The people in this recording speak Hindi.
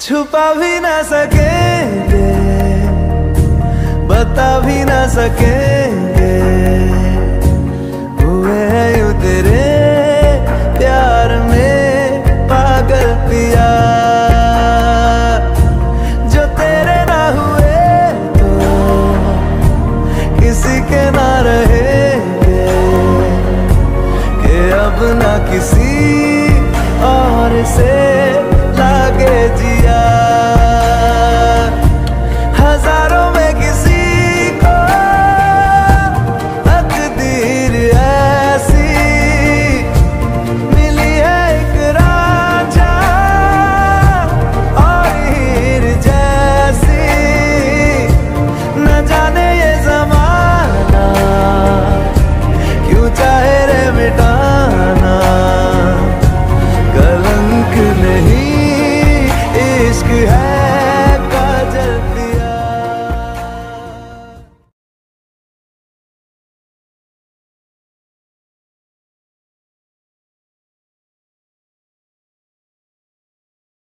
छुपा भी ना सकेंगे, बता भी ना सकेंगे, हुए हैं यूं तेरे प्यार में पागल पिया। जो तेरे ना हुए तो किसी के ना रहेंगे, कि अब ना किसी और से लागे जिया। हजारों में किसी को तकदीर ऐसी मिली है, एक रांझा और हीर जैसी। न जाने ये ज़माना क्यों चाहे रे मिटाना, कलंक नहीं इश्क है।